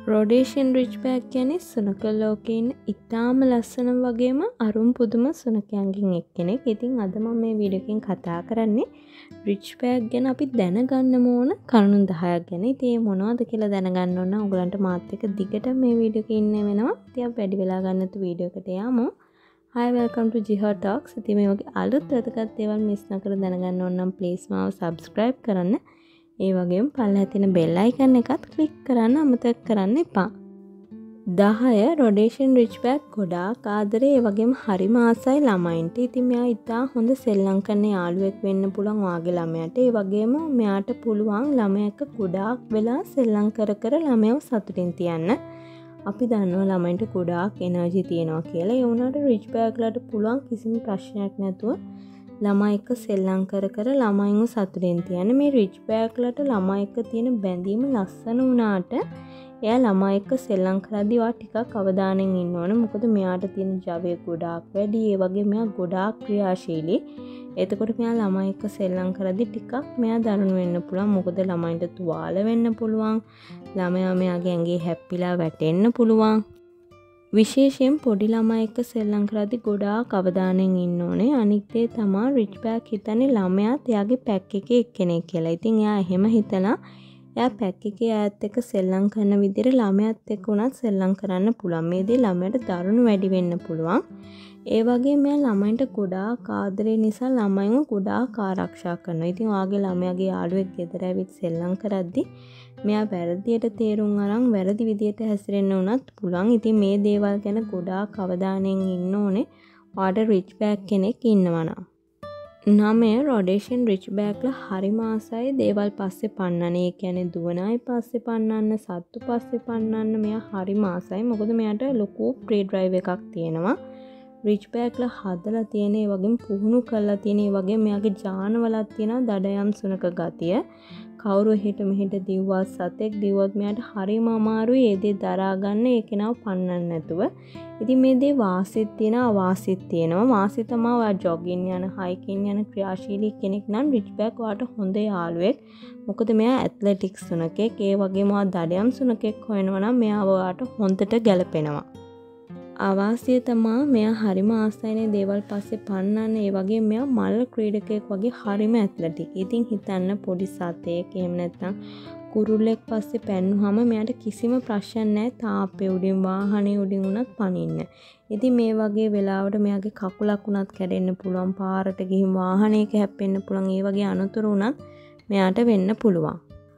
රොඩේෂියන් රිච්බෑක් කියන්නේ සුනක ලෝකේ ඉන්න ඉතාම ලස්සන වගේම අරුම් පුදුම සුනකයන්ගෙන් එක්කෙනෙක්. ඉතින් අද මම මේ වීඩියෝ එකෙන් කතා කරන්නේ රිච්බෑක් ගැන අපි දැනගන්න ඕන කරුණු 10ක් ගැන. ඉතින් ඒ මොනවද කියලා දැනගන්න ඕන නම් ඔයගලන්ට මාත් එක්ක දිගට මේ වීඩියෝ එකේ ඉන්න වෙනවා. ඉතින් අපි වැඩි වෙලා ගන්න නැතුව වීඩියෝ එකට යමු. Hi, welcome to Jihad Talks. ඉතින් මේ වගේ අලුත් වැදගත් දේවල් මිස් නොකර දැනගන්න ඕන නම් please මාව subscribe කරන්න. ඒ වගේම පල්ලෙහා තියෙන bell icon එකත් click කරන්න අමතක කරන්න එපා. 10 රොඩේෂන් රිච්බෑක් ගොඩාක් ආදරේ ඒ වගේම හරිම ආසයි ළමයින්ට. ඉතින් මෙයා ඉතා හොඳ සෙල්ලම් කරන යාළුවෙක් වෙන්න පුළුවන් ඔයාගේ ළමයාට. ඒ වගේම මෙයාට පුළුවන් ළමයෙක් ගොඩාක් වෙලා සෙල්ලම් කර කර ළමයව සතුටින් තියන්න. අපි දන්නවා ළමයින්ට ගොඩාක් එනර්ජි තියෙනවා කියලා. ඒ වුණාට රිච්බෑක්ලාට පුළුවන් කිසිම ප්‍රශ්නයක් නැතුව ළමයි එක්ක සෙල්ලම් කර කර ළමයින්ව සතුටින් තියන්න. මේ රිච්බෑක්ලාට ළමයි එක්ක තියෙන බැඳීම ලස්සන වුණාට එයා ළමයි එක්ක සෙල්ලම් කරද්දී ඔයා ටිකක් අවධානයෙන් ඉන්න ඕන. මොකද මෙයාට තියෙන ජවය ගොඩාක් වැඩි. ඒ වගේ මෙයා ගොඩාක් ක්‍රියාශීලී. එතකොට මෙයා ළමයි එක්ක සෙල්ලම් කරද්දී ටිකක් මෙයා දරුණු වෙන්න පුළුවන්. මොකද ළමයින්ට තුවාල වෙන්න පුළුවන්. ළමයා මෙයාගේ ඇඟේ හැප්පිලා වැටෙන්න පුළුවන්. විශේෂයෙන් පොඩි ළමයි එක්ක සෙල්ලම් කරද්දී ගොඩාක් අවධානයෙන් ඉන්න ඕනේ. අනිත් දේ තමයි රිච්බෑක් හිතන්නේ ළමයාත් එයාගේ පැක් එකේ එක්කෙනෙක් කියලා. ඉතින් එයා එහෙම හිතලා එයා පැක් එකේ අයත් එක්ක සෙල්ලම් කරන විදිහට ළමයාත් එක්ක උනත් සෙල්ලම් කරන්න පුළුවන්. මේ දේ ළමයාට දරුණු වැඩි වෙන්න පුළුවන්. ඒ වගේම මෙයා ළමයින්ට ගොඩාක් ආදරේ නිසා ළමයින්ව ගොඩාක් ආරක්ෂා කරනවා. ඉතින් ඔයාගේ ළමයාගේ යාළුවෙක් ගෙදර ඇවිත් සෙල්ලම් කරද්දී මෙයා වැරදියට තේරුම් අරන් වැරදි විදියට හැසිරෙන්න උනත් පුළුවන්. ඉතින් මේ දේවල් ගැන ගොඩාක් අවධානයෙන් ඉන්න ඕනේ. ඔයාට රිච්බෑක් කෙනෙක් ඉන්නවා නම්. 9 රොඩේෂන් රිච්බෑක්ලා හරිම ආසයි දේවල් පස්සේ පන්නන්න. ඒ කියන්නේ දුවනයි පස්සේ පන්නන්න, සත්තු පස්සේ පන්නන්න මෙයා හරිම ආසයි. මොකද මෙයාට ලොකු ප්‍රී ඩ්‍රයිව් එකක් තියෙනවා. රිච්බෑක්ලා හදලා තියෙන ඒ වගේම පුහුණු කරලා තියෙන ඒ වගේ මෙයාගේ ජානවලක් තියෙනවා දඩයම් සුනක ගතිය. කවුරු එහෙට මෙහෙට දිව්වත් සතෙක් දිව්වත් මෙයාට හරිම අමාරුයි ඒ දේ දරා ගන්න ඒ කෙනාව පන්නන්න නැතුව. ඉතින් මේ දේ වාසිත් තියෙනවා අවාසිත් තියෙනවා. වාසි තමයි ඔයා ජොගින් යන හයිකින් යන ක්‍රියාශීලී කෙනෙක් නම් රිච්බෑක් ඔයාට හොඳ යාළුවෙක්. මොකද මෙයා ඇත්ලටික්ස් සුනකෙක්. ඒ වගේම ඔයා දඩයම් සුනකෙක් හොයනවා නම් මෙයා ඔයාට හොඳට ගැලපෙනවා. අවාසිය තමා මෙයා හරිම ආසයිනේ දේවල් පස්සේ පන්නන්න. ඒ වගේ මෙයා මල් ක්‍රීඩකයෙක් වගේ හරිම ඇත්ලටික්. ඉතින් හිතන්න පොඩි සතෙක් එහෙම නැත්නම් කුරුල්ලෙක් පස්සේ පැන්නුවාම මෙයාට කිසිම ප්‍රශ්නයක් නැහැ. තාප්පේ උඩින් වාහනේ උඩින් උනත් පනින්න. ඉතින් මේ වගේ වෙලාවට මෙයාගේ කකුලක් උනත් කැඩෙන්න පුළුවන්. පාරට ගිහින් වාහනයක හැප්පෙන්න පුළුවන්. ඒ වගේ අනතුරු උනත් මෙයාට වෙන්න පුළුවන්.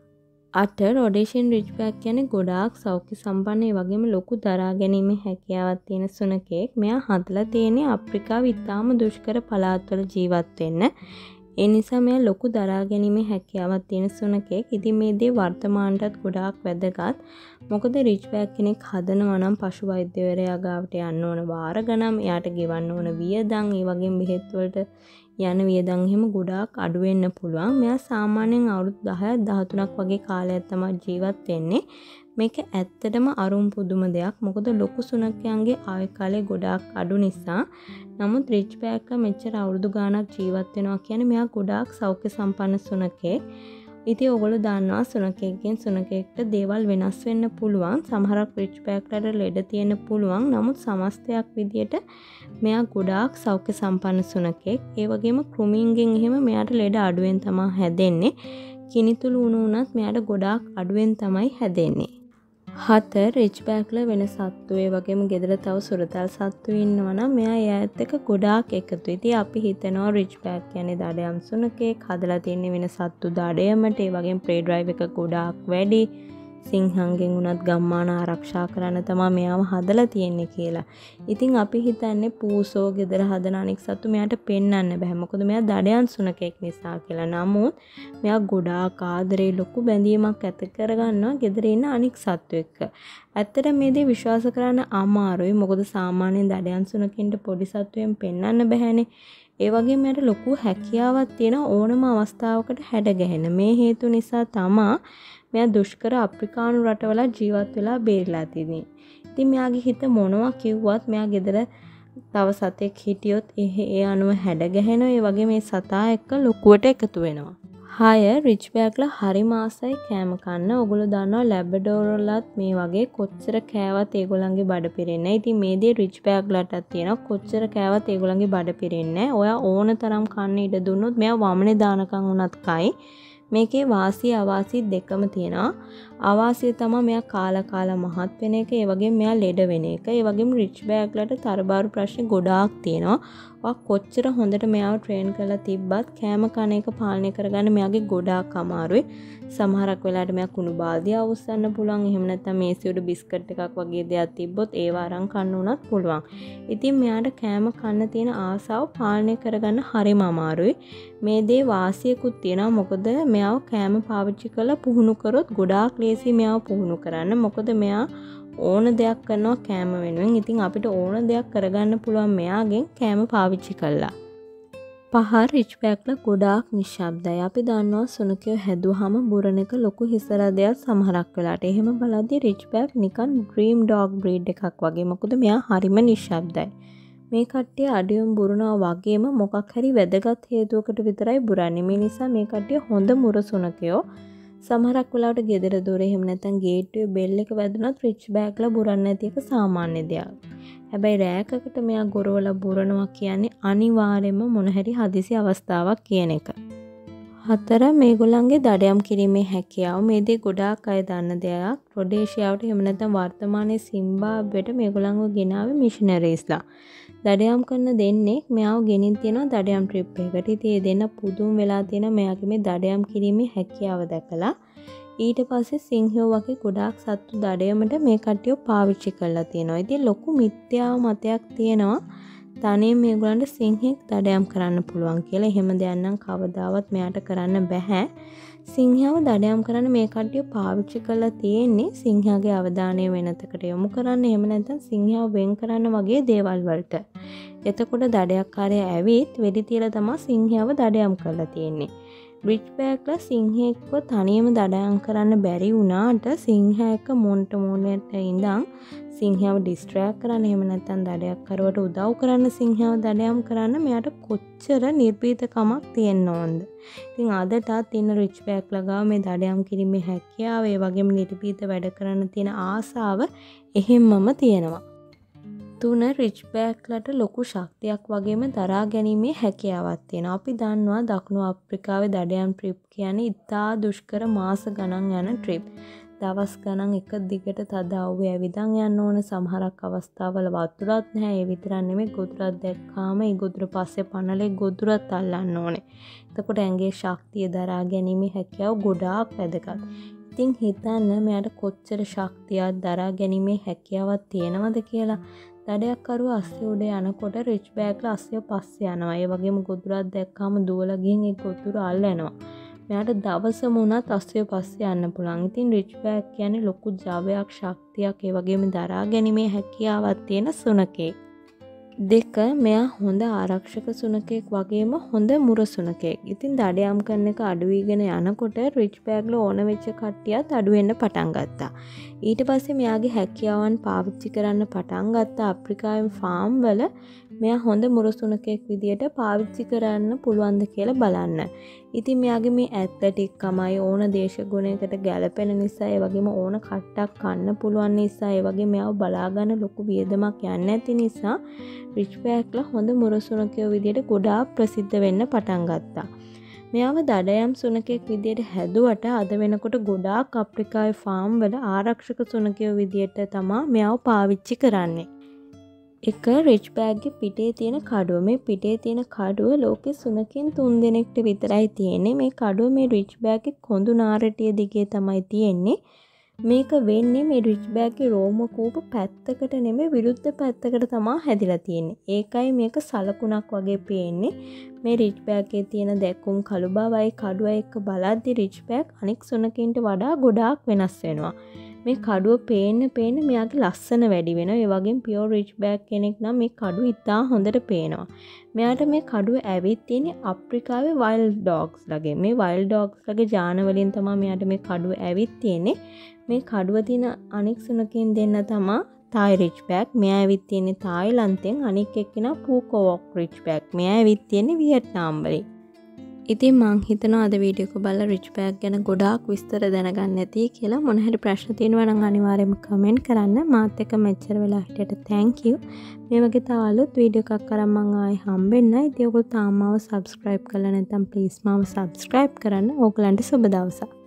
8 රොඩේෂන් රිච්බෑක් කියන්නේ ගොඩාක් සෞඛ්‍ය සම්පන්න ඒ වගේම ලොකු දරා ගැනීමේ හැකියාවක් තියෙන සුනකෙක්. මෙයා හදලා තියෙන්නේ අප්‍රිකාවේ ඉතාම දුෂ්කර පළාත්වල ජීවත් වෙන්න. ඒ නිසා මෙයා ලොකු දරා ගැනීමේ හැකියාවක් තියෙන සුනකෙක්. ඉතින් මේ දේ වර්තමානටත් ගොඩාක් වැදගත්. මොකද රිච්බෑක් කෙනෙක් හදනවා නම් පශු වෛද්‍යවරයා ගාවට යන්න ඕන වාර ගණන්, එයාට ගෙවන්න ඕන වියදම්, ඒ වගේම බෙහෙත් වලට යන වියදම් එහෙම ගොඩාක් අඩු වෙන්න පුළුවන්. මෙයා සාමාන්‍යයෙන් අවුරුදු 10ක් 13ක් වගේ කාලයක් තමයි ජීවත් වෙන්නේ. මේක ඇත්තටම අරුම් පුදුම දෙයක්. මොකද ලොකු සුනකයන්ගේ ආයු කාලය ගොඩාක් අඩු නිසා. නමුත් රිච්බෑක්ලා මෙච්චර අවුරුදු ගාණක් ජීවත් වෙනවා කියන්නේ මෙයා ගොඩාක් සෞඛ්‍ය සම්පන්න සුනකෙක්. ඉතින් ඔයගොල්ලෝ දන්නවා සුනකෙක්ගෙන් සුනකෙක්ට දේවල් වෙනස් වෙන්න පුළුවන්. සමහරක් රිච්බෑක්ලාට ලෙඩ තියෙන්න පුළුවන්. නමුත් සමස්තයක් විදියට මෙයා ගොඩාක් සෞඛ්‍ය සම්පන්න සුනකෙක්. ඒ වගේම කෘමීන්ගෙන් එහෙම මෙයාට ලෙඩ අඩුවෙන් තමයි හැදෙන්නේ. කිනිතුළු වුණ උනත් මෙයාට ගොඩාක් අඩුවෙන් තමයි හැදෙන්නේ. 7 රිච්බෑක්ලා වෙන සත්තු ඒ වගේම ගෙදර තව සුරතල් සත්තු ඉන්නවා නම් මෙයා එයාත් එක්ක ගොඩාක් එකතු. ඉතින් අපි හිතනවා රිච්බෑක් කියන්නේ දඩයම් සුනකෙක්. හදලා තියෙන්නේ වෙන සත්තු දඩයමට. ඒ වගේම ප්‍රේ ඩ්‍රයිව් එක ගොඩාක් වැඩි. සිංහංගෙන් උනත් ගම්මාන ආරක්ෂා කරන්න තමයි මෙයාව හදලා තියෙන්නේ කියලා. ඉතින් අපි හිතන්නේ පූසෝ ගෙදර හදන අනෙක් සත්තු මෙයාට පෙන්වන්න බෑ. මොකද මෙයා දඩයන් සුනකෙක් නිසා කියලා. නමුත් මෙයා ගොඩාක් ආදරේ ලොකු බැඳීමක් ඇති කරගන්නවා ගෙදර ඉන්න අනෙක් සත්තු එක්ක. ඇත්තට මේ දේ විශ්වාස කරන්න අමාරුයි. මොකද සාමාන්‍යයෙන් දඩයන් සුනකින්ට පොඩි සත්තුයෙන් පෙන්වන්න බෑනේ. ඒ වගේම මෙයාට ලොකු හැකියාවක් තියෙන ඕනම අවස්ථාවකට හැඩ ගැහෙන. මේ හේතු නිසා තමයි මෙයා දුෂ්කර අප්‍රිකානු රටවල ජීවත් වෙලා බේරිලා තිනේ. ඉතින් මෙයාගේ හිත මොනවා කිව්වත් මෙයා ගෙදර තව සතෙක් හිටියොත් ඒ අනුව හැඩ ගැහෙනවා. ඒ වගේ මේ සතා එක්ක ලොකුවට එකතු වෙනවා. හය රිච් බෑග්ලා හරි මාසයි කෑම කන්න. ඔගොල්ලෝ දන්නවා ලැබ්‍රඩෝර්ලත් මේ වගේ කොච්චර කෑවත් ඒගොල්ලන්ගේ බඩ පිරෙන්නේ නැහැ. ඉතින් මේ දේ රිච් බෑග්ලාටත් තියෙනවා. කොච්චර කෑවත් ඒගොල්ලන්ගේ බඩ පිරෙන්නේ නැහැ. ඔයා ඕන තරම් කන්න ඉඩ දුන්නොත් මෙයා වමනේ දානකම් උනත් කයි. මේකේ වාසිය අවාසිය දෙකම තියෙනවා. අවාසිය තමයි මෙයා කාලා මහත් වෙන එක. ඒ වගේම මෙයා ලෙඩ වෙන එක. ඒ වගේම රිච් බෑග්ලාට තරබාරු ප්‍රශ්න ගොඩාක් තියෙනවා. ඔයා කොච්චර හොඳට මෙයාව ට්‍රේන් කරලා තිබ්බත් කෑම කන එක පාලනය කරගන්න මෙයාගේ ගොඩාක් අමාරුයි. සමහරක් වෙලාවට මෙයා කුණු බාල්දිය අවුස්සන්න පුළුවන්. එහෙම නැත්නම් මේසෙ උඩ බිස්කට් එකක් වගේ දෙයක් තිබ්බොත් ඒව අරන් කන්න උනත් පුළුවන්. ඉතින් මෙයාට කෑම කන්න තියෙන ආසාව පාලනය කරගන්න හරිම අමාරුයි. මේ දේ වාසියකුත් තියෙනවා. මොකද මෙයාව කෑම පාවිච්චි කරලා පුහුණු කරොත් ගොඩාක් ලේසි මෙයාව පුහුණු කරන්න. මොකද මෙයා ඕන දෙයක් කරනවා කෑම වෙනුවෙන්. ඉතින් අපිට ඕන දෙයක් කරගන්න පුළුවන් මෙයාගෙන් කෑම පාවිච්චි කළා. පහ රිච් බෑග්ලා ගොඩාක් නිශ්ශබ්දයි. අපි දන්නවා සුනකයෝ හැදුවාම බුරණ එක ලොකු හිසරදයක් සමහරක් වෙලාට. එහෙම බලද්දී රිච් බෑග් නිකන් ඩ්‍රීම් ඩොග් බ්‍රීඩ් එකක් වගේ. මොකද මෙයා හරිම නිශ්ශබ්දයි. මේ කට්ටිය අඩියුම් බුරනවා වගේම මොකක් හරි වැදගත් හේතුවකට විතරයි බුරන්නේ. මේ නිසා මේ කට්ටිය හොඳ මුර සුනකයෝ. සමහරක් වෙලාවට ගෙදර දොරේ එහෙම නැත්නම් ගේට්ටුවේ බෙල් එක වැදුනොත් රිච් බෑග්ලා බුරන්නේ නැති එක සාමාන්‍ය දෙයක්. හැබැයි රෑකකට මෙයා ගොරවලා බුරනවා කියන්නේ අනිවාර්යයෙන්ම මොන හරි හදිසි අවස්ථාවක් කියන එක. 4 මේගොල්ලන්ගේ දඩයම් කිරීමේ හැකියාව. මේ දේ ගොඩාක් අය දන්න දෙයක්. රොඩේෂියාවට එහෙම නැත්නම් වර්තමානයේ සිම්බාබ්වෙට මේගොල්ලන්ව ගෙනාවේ මිෂනරිස්ලා. දඩයම් කරන දෙන්නේ මෙයාව ගෙනින් තියෙනවා දඩයම් ට්‍රිප් එකකට. ඉතින් ඒ දෙන්න පුදුම වෙලා තියෙන මෙයාගේ මේ දඩයම් කිරීමේ හැකියාව දැකලා ඊට පස්සේ සිංහයෝ වගේ ගොඩාක් සත්තු දඩයමට මේ කට්ටිය පාවිච්චි කරලා තියෙනවා. ඉතින් ලොකු මිත්‍යා මතයක් තියෙනවා තනියෙන් මේගොල්ලන්ට සිංහෙක් දඩයම් කරන්න පුළුවන් කියලා. එහෙම දෙයක් නම් කවදාවත් මෙයාට කරන්න බෑ. සිංහයව දඩයම් කරන්න මේ කට්ටිය පාවිච්චි කරලා තියෙන්නේ සිංහයාගේ අවධානය වෙනතකට යොමු කරන්න. එහෙම නැත්නම් සිංහයව වෙන් කරන්න වගේ දේවල් වලට. එතකොට දඩයක්කාරයා ඇවිත් වෙඩි තියලා තමයි සිංහයව දඩයම් කරලා තියෙන්නේ. රිච් බෑග්ලා සිංහෙක්ව තනියම දඩයම් කරන්න බැරි වුණාට සිංහයා එක්ක මොන්ට මොනට ඉඳන් සිංහයව ඩිස්ට්‍රැක්ට් කරන්න එහෙම නැත්නම් දඩයක්කරුවට උදව් කරන්න සිංහයව දඩයම් කරන්න මෙයාට කොච්චර නිර්භීතකමක් තියෙන්න ඕනද. ඉතින් අදටත් ඉන්න රිච් බෑග්ලා ගාව මේ දඩයම් කිරීමේ හැකියාව ඒ වගේම නිර්භීත වැඩ කරන්න තියෙන ආසාව එහෙම්මම තියෙනවා. 3 රිච් බෑග්ලාට ලොකු ශක්තියක් වගේම දරා ගැනීමේ හැකියාවක් තියෙනවා. අපි දන්නවා දකුණු අප්‍රිකාවේ දඩයම් ට්‍රිප් කියන්නේ ඉතා දුෂ්කර මාස ගණන් යන ට්‍රිප්. දවස් ගණන් එක දිගට තද අවුවේ ඇවිදන් යන්න ඕන. සමහරක් අවස්ථාවල වතුරත් නැහැ. ඒ විතරක් නෙමෙයි ගොදුරක් දැක්කාම ඒ ගොදුර පස්සේ පනලේ ගොදුරත් අල්ලන්න ඕනේ. එතකොට ඇඟේ ශක්තිය දරා ගැනීමේ හැකියාව ගොඩාක් වැදගත්. ඉතින් හිතන්න මෙයාට කොච්චර ශක්තියක් දරා ගැනීමේ හැකියාවක් තියෙනවද කියලා. දඩයක්කරුව අස්සිය උඩ යනකොට රිච් බෑග්ලා අස්සිය පස්සේ යනවා. ඒ වගේම ගොදුරක් දැක්කාම දුවලා ගිහින් ඒ ගොදුර අල්ලනවා. මෙයාට දවසම උනත් අස්සිය පස්සේ යන්න පුළුවන්. ඉතින් රිච් බෑග් කියන්නේ ලොකු ජවයක් ශක්තියක් ඒ වගේම දරා ගැනීමේ හැකියාවක් තියෙන සුනකෙක්. 2 මෙයා හොඳ ආරක්ෂක සුනකෙක් වගේම හොඳ මුර සුනකෙක්. ඉතින් දඩයම් කරන එක අඩු වීගෙන යනකොට රිච් බෑග්ලා ඕන වෙච්ච කට්ටියත් අඩු වෙන්න පටන් ගත්තා. ඊට පස්සේ මෙයාගේ හැකියාවන් පාවිච්චි කරන්න පටන් ගත්තා. අප්‍රිකාවේ ෆාම් වල මෙයා හොඳ මුර සුනකෙක් විදියට පාවිච්චි කරන්න පුළුවන්ද කියලා බලන්න. ඉතින් මෙයාගේ මේ ඇත්ලටික් කමයි ඕන දේශගුණයකට ගැලපෙන නිසා ඒ වගේම ඕන කට්ටක් කන්න පුළුවන් නිසා ඒ වගේ මෙයාව බලා ගන්න ලොකු වියදමක් යන්නේ නැති නිසා රිච් බෑග්ලා හොඳ මුර සුනකයෝ විදියට ගොඩාක් ප්‍රසිද්ධ වෙන්න පටන් ගත්තා. මෙයාව දඩයම් සුනකෙක් විදියට හැදුවට අද වෙනකොට ගොඩාක් අප්‍රිකාවේ ෆාම් වල ආරක්ෂක සුනකයෝ විදියට තමයි මෙයාව පාවිච්චි කරන්නේ. එක රිච් බෑග්ගේ පිටේ තියෙන කඩුව. මේ පිටේ තියෙන කඩුව ලෝකෙ සුනකින් 3 දෙනෙක්ට විතරයි තියෙන්නේ. මේ කඩුව මේ රිච් බෑග්ගේ කොඳු නාරටිය දිගේ තමයි තියෙන්නේ. මේක වෙන්නේ මේ රිච් බෑග්ගේ රෝම කූප පැත්තකට නෙමෙයි විරුද්ධ පැත්තකට තමයි හැදිලා තියෙන්නේ. ඒකයි මේක සලකුණක් වගේ පේන්නේ. මේ රිච් බෑග්ගේ තියෙන දැකුම් කළු බවයි කඩුවයි එක්ක බලද්දි රිච් බෑග් අනික් සුනකින්ට වඩා ගොඩාක් වෙනස් වෙනවා. මේ කඩුව පේන්න මෙයාගේ ලස්සන වැඩි වෙනවා. ඒ වගේම පියෝර් රිච් බෑග් කෙනෙක් නම් මේ කඩුව ඉතා හොඳට පේනවා. මෙයාට මේ කඩුව ඇවිත් තියෙන්නේ අප්‍රිකාවේ වයිල්ඩ් ඩොග්ස් ලගේ. මේ වයිල්ඩ් ඩොග්ස් ලගේ ජාන වලින් තමයි මෙයාට මේ කඩුව ඇවිත් තියෙන්නේ. මේ කඩුව තියෙන අනික් සුනකින් දෙන්න තමයි තායි රිච් බෑග්. මෙයා ඇවිත් තියෙන්නේ තායිලන්තෙන්. අනික් එක්කෙනා පූකෝවොක් රිච් බෑග්. මෙයා ඇවිත් තියෙන්නේ වියට්නාම් වලින්. ඉතින් මං හිතනවා අද වීඩියෝ එක බලලා රිච් බෑග් ගැන ගොඩාක් විස්තර දැනගන්න ඇති කියලා. මොන හරි ප්‍රශ්න තියෙනවා නම් අනිවාර්යයෙන්ම කමෙන්ට් කරන්න. මාත් එක්ක මෙච්චර වෙලා හිටියට thank you. මේ වගේ තව අලුත් වීඩියෝ එකක් අරන් මං ආයේ හම්බෙන්න. ඉතින් ඔයගොල්ලෝ තාම මාව subscribe කරලා නැත්නම් please මාව subscribe කරන්න. ඕගලන්ට සුබ දවසක්.